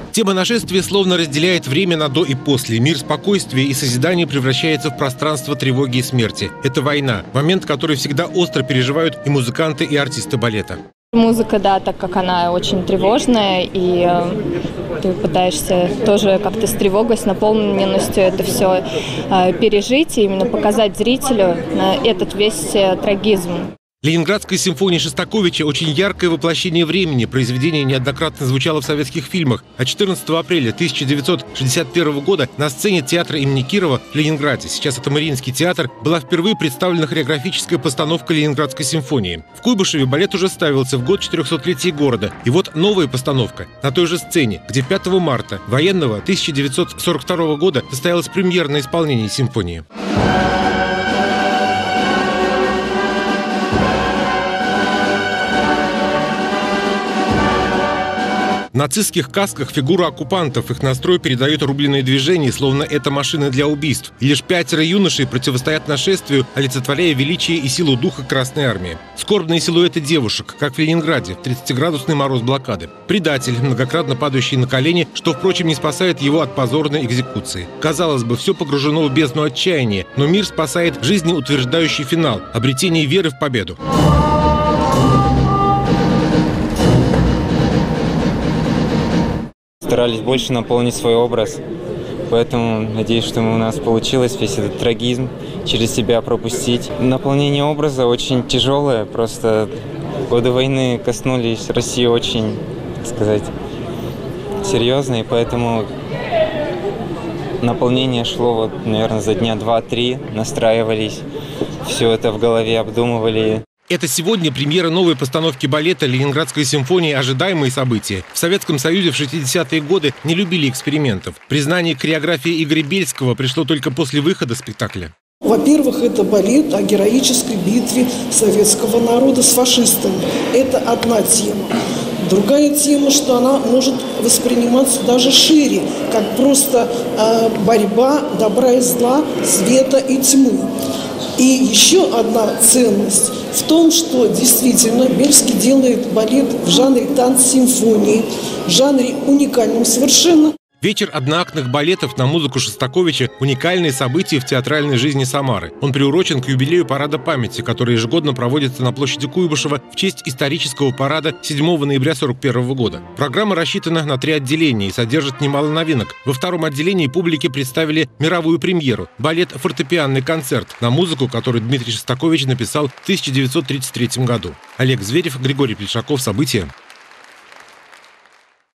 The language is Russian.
Тема нашествия словно разделяет время на до и после. Мир спокойствия и созидания превращается в пространство тревоги и смерти. Это война, момент, который всегда остро переживают и музыканты, и артисты балета. Музыка, да, так как она очень тревожная, и ты пытаешься тоже как-то с тревогой, с наполненностью это все пережить и именно показать зрителю этот весь трагизм. Ленинградская симфония Шостаковича – очень яркое воплощение времени. Произведение неоднократно звучало в советских фильмах. А 14 апреля 1961 года на сцене театра имени Кирова в Ленинграде, сейчас это Мариинский театр, была впервые представлена хореографическая постановка Ленинградской симфонии. В Куйбышеве балет уже ставился в год 400-летия города. И вот новая постановка на той же сцене, где 5 марта военного 1942 года состоялось премьерное исполнение симфонии. В нацистских касках фигуры оккупантов, их настрой передает рубленное движение, словно это машины для убийств. И лишь 5 юношей противостоят нашествию, олицетворяя величие и силу духа Красной Армии. Скорбные силуэты девушек, как в Ленинграде, в 30-градусный мороз блокады. Предатель, многократно падающий на колени, что, впрочем, не спасает его от позорной экзекуции. Казалось бы, все погружено в бездну отчаяния, но мир спасает жизнеутверждающий финал – обретение веры в победу. Старались больше наполнить свой образ, поэтому надеюсь, что у нас получилось весь этот трагизм через себя пропустить. Наполнение образа очень тяжелое, просто годы войны коснулись России очень, так сказать, серьезно, и поэтому наполнение шло, вот, наверное, за дня 2-3, настраивались, все это в голове обдумывали. Это сегодня премьера новой постановки балета «Ленинградская симфония. Ожидаемые события». В Советском Союзе в 60-е годы не любили экспериментов. Признание хореографии Игоря Бельского пришло только после выхода спектакля. Во-первых, это балет о героической битве советского народа с фашистами. Это одна тема. Другая тема, что она может восприниматься даже шире, как просто борьба добра и зла, света и тьмы. И еще одна ценность в том, что действительно Бельский делает балет в жанре танц-симфонии, в жанре уникальном совершенно. Вечер одноактных балетов на музыку Шостаковича – уникальное событие в театральной жизни Самары. Он приурочен к юбилею Парада памяти, который ежегодно проводится на площади Куйбышева в честь исторического парада 7 ноября 1941 года. Программа рассчитана на 3 отделения и содержит немало новинок. Во втором отделении публике представили мировую премьеру – балет «Фортепианный концерт» на музыку, которую Дмитрий Шостакович написал в 1933 году. Олег Зверев, Григорий Плешаков. События.